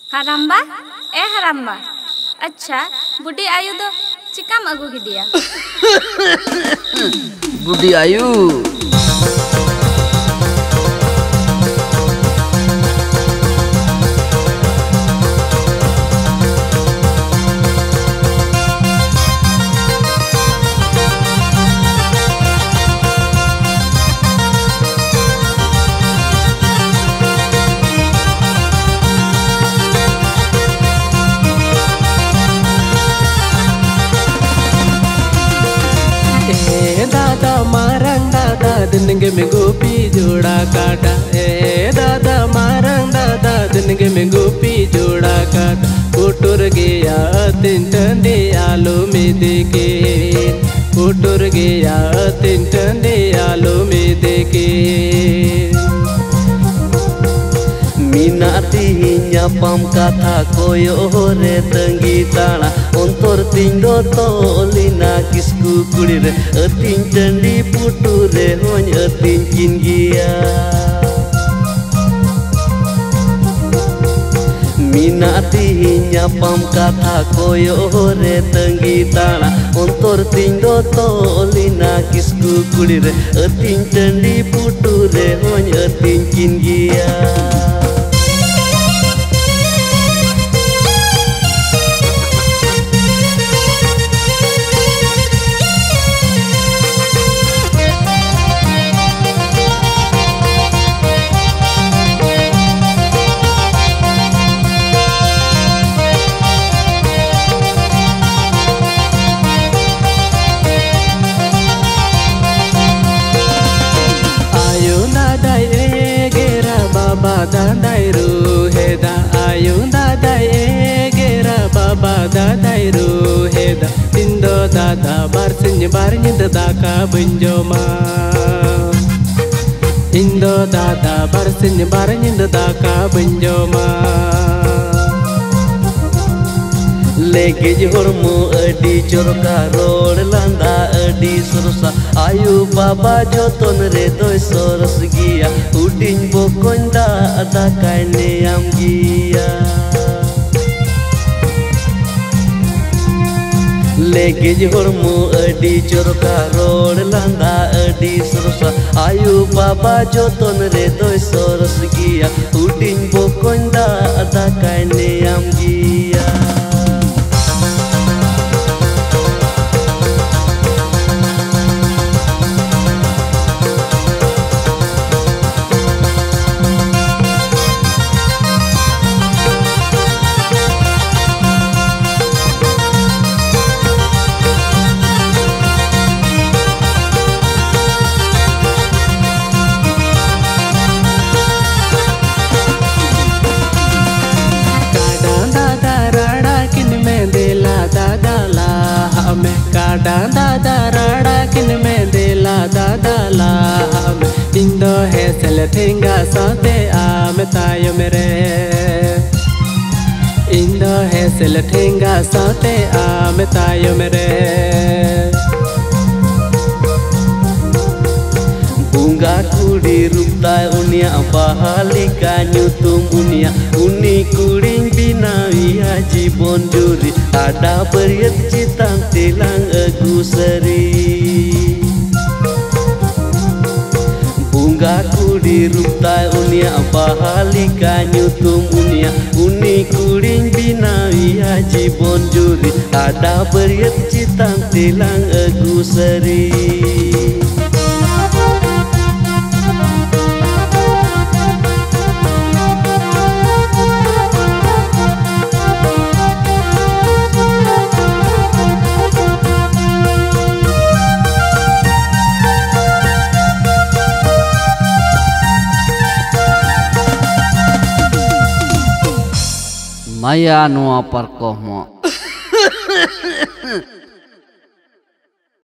हराम्बा ए हराम्बा अच्छा बुढ़ी आयु दो चिकाम अगू गिदिया बुढ़ी आयु दादा मारंग दादा दिनगे में गोपी जोड़ा काटा दादा मारंग दादा दिनगे में गोपी जोड़ा काटा कोटुर गया तीन टंडे आलो में देखे कोटुर गया तीन टंडे आलो में देखे Minati nyapam kata koyo re tenggi tana ontor tindo tolina kisku kulire etin candi puture hony etin kingia Minati nyapam kata koyo re tenggi tana ontor tindo tolina kisku kulire etin candi puture hony etin kingia dadai ruheda ayun dadai gera baba dadai ruheda tindo dada barsinya barnya dadaka benjoma indo dada barsinya barnya dadaka benjoma lege jormo adi chorka rod landa adi sorosa ayu baba joton re doi soros gia udin bokonda ada kaine am gia lege jormo adi chorka rod landa adi sorosa ayu baba joton re doi soros gia udin bokonda ada kaine am gia kadang dada rada kin में देला दादा ला इndo है सल ठेंगा साथे आम तायो मेरे इndo है सल ठेंगा साथे आम तायो मेरे bunga kudi ruptai unia bahalika nyutum unia uni kuring binawi haji bonduri ada beriat citang tilang agusari bunga kudi ruptai unia bahalika nyutum unia uni kuring binawi haji bonduri ada beriat citang tilang agusari Maya noa parkoh mo